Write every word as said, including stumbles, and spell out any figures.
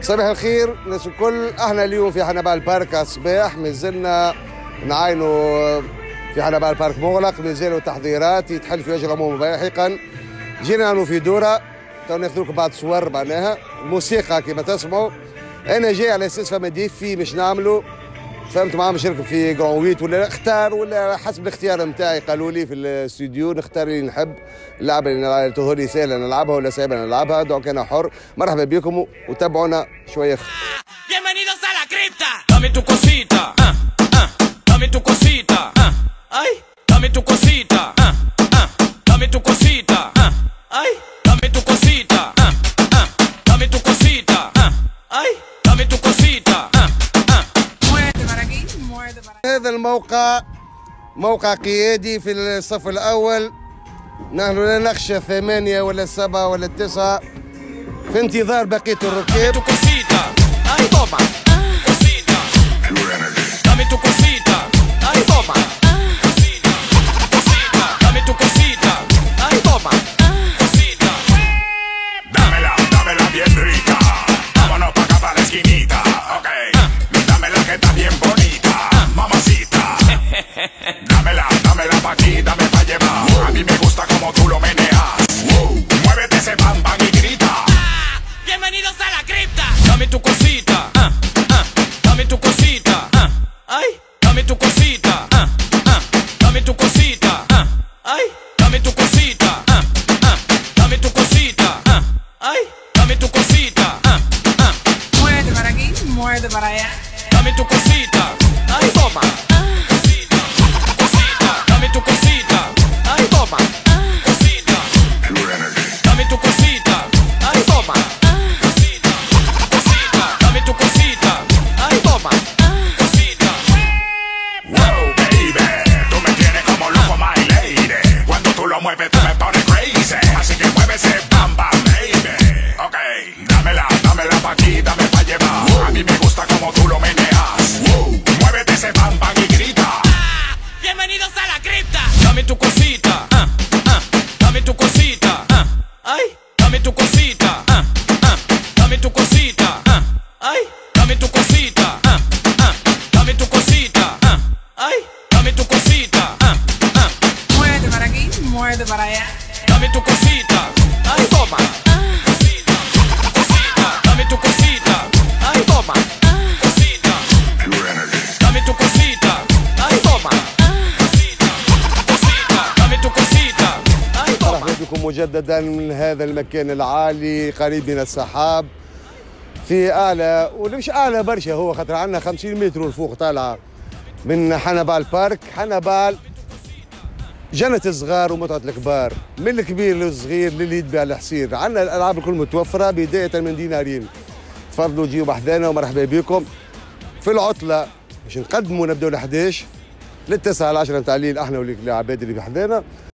صباح الخير الناس الكل. احنا اليوم في حنبال بارك الصباح، مازلنا نعاينوا في حنبال بارك مغلق، مازالوا تحضيرات يتحل في وجه العموم لاحقا. جينا في دوره تو ناخذ لكم بعض صور معناها موسيقى كما تسمعوا. انا جاي على اساس فما ديفي مش نعملوا، فهمت معاهم باش نركب في جران ويت ولا اختار ولا حسب الاختيار نتاعي. قالوا لي في الاستوديو نختار اللي نحب، اللعبه اللي تظهر لي سهله نلعبها ولا صعيبه نلعبها، دونك انا حر. مرحبا بكم وتابعونا شويه. Bienvenidos a la cripta. Dame tu cosita, ah, ah. Dame tu cosita, ah, ay. Dame tu cosita, ah, ah. Dame tu cosita, ah, ay. Dame tu cosita, ah, ah. Dame tu cosita, ah, ay. Dame tu cosita, ah, ah. Muévete para aquí, muévete para aquí. هذا الموقع موقع قيادي في الصف الاول، نحن لا نخشى ثمانيه ولا سبعه ولا تسعه، في انتظار بقيه الركاب. Tu cosita, ay, toma. Cosita. Dame tu cosita, ay, toma. Cosita. Cosita. Dame tu cosita, ay, toma. Cosita. Dámela, dámela bien rica. Vámonos pa' acá pa' la esquinita, ok. Dámela que está bien bonita, mamacita. Dámela, dámela pa' aquí, dame pa' llevar. A mí me gusta como tú lo meneas. Muévete ese bam bam y grita. Bienvenidos a la cripta. Dame tu cosita, ah, ah. Dame tu cosita, ah, ay. Dame tu cosita, ah, ah. Dame tu cosita, ah, ay. Dame tu cosita, ah, ah. Dame tu cosita, ah, ay. Dame tu cosita, ah, ah. Muévete para aquí, muévete para allá. Dame tu cosita, ay, toma. Cosita, cosita. Dame tu cosita, ay, toma. Cosita, dame tu cosita, ay, toma. Cosita, cosita. Dame tu cosita, ay, toma. Cosita. Wow, baby, tú me tienes como loco, my lady. Cuando tú lo mueves, tú me pones crazy. Así que mueve ese bam bam, baby. Ok, dámela, dámela pa' aquí, dame pa' llevar. A mí me gusta como tú lo meneas. Muévete ese bam bam y grita. Bienvenidos a la cripta. Dame tu cosita, ah, ah. Dame tu cosita, ah, ay. Dame tu cosita, ah, ah. Dame tu cosita, ah, ay. Dame tu cosita, ah, ah. Dame tu cosita, ah, ay. Dame tu cosita, ah, ah. Muévete para aquí, muévete para allá. Dame tu cosita, ay, toma. Cosita, cosita. Dame tu cosita, ay, toma. Cosita, dame tu cosita, ay, toma. Cosita, cosita. Dame tu cosita, ay, toma. مرحبا بكم مجددا من هذا المكان العالي قريب من السحاب، في اعلى ولا مش اعلى برشا، هو خاطر عندنا خمسين متر الفوق طالعه من حنبال بارك. حنبال جنة الصغار ومتعة الكبار، من الكبير للصغير للي يتبع الحصير. عندنا الالعاب الكل متوفره بدايه من دينارين. تفضلوا جيوا بحذانا ومرحبا بكم في العطله باش نقدموا. نبداو ل احد عشر للتسعة على عشرة نتاع الليل احنا والعباد اللي بحذانا.